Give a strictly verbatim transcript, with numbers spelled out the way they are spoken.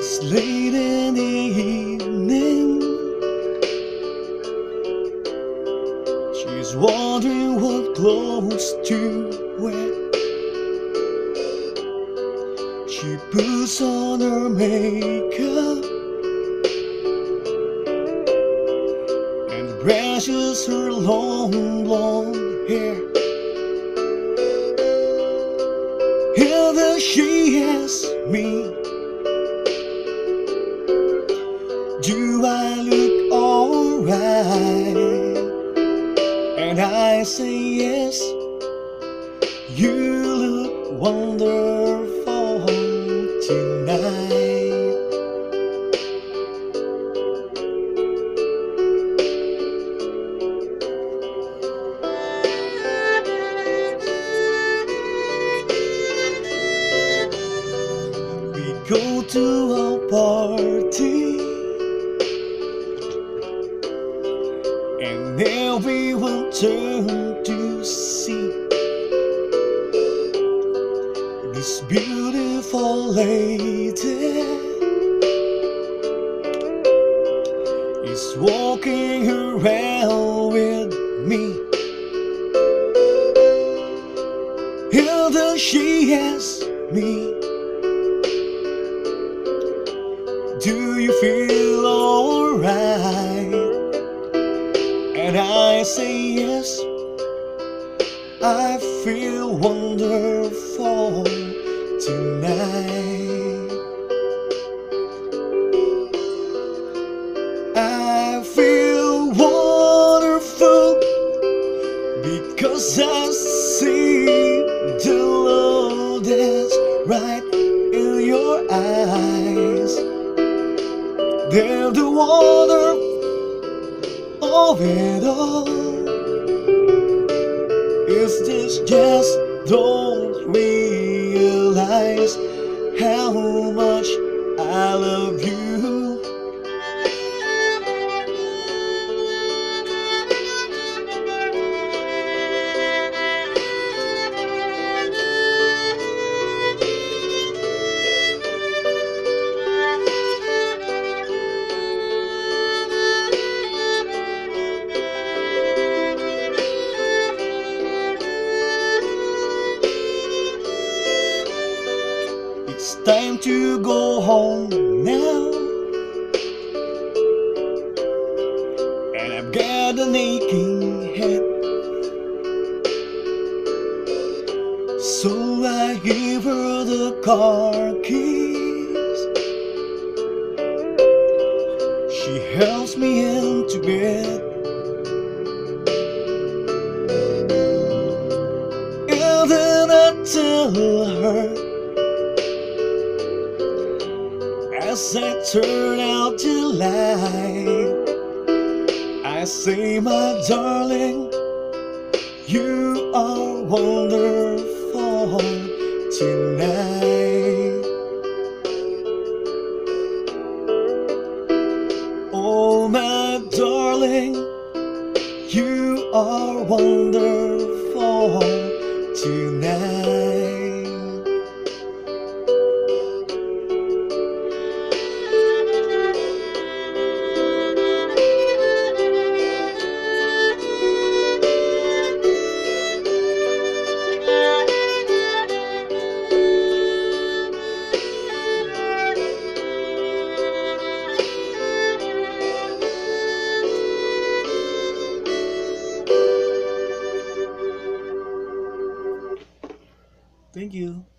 It's late in the evening. She's wondering what clothes to wear. She puts on her makeup and brushes her long blonde hair. And then she asks me, do I look alright? And I say yes, you look wonderful tonight. We go to a party and everyone turned to see this beautiful lady is walking around with me. And then she asks me, do you feel alright? And I say yes, I feel wonderful tonight. I feel wonderful because I see the love that's right in your eyes. They're the wonder of it all. Is this just don't realize how much I love you? It's time to go home now, and I've got an aching head, so I give her the car keys. She helps me into bed, and then I tell her, as I turn out the light, I say, my darling, you are wonderful tonight. Oh, my darling, you are wonderful tonight. Thank you.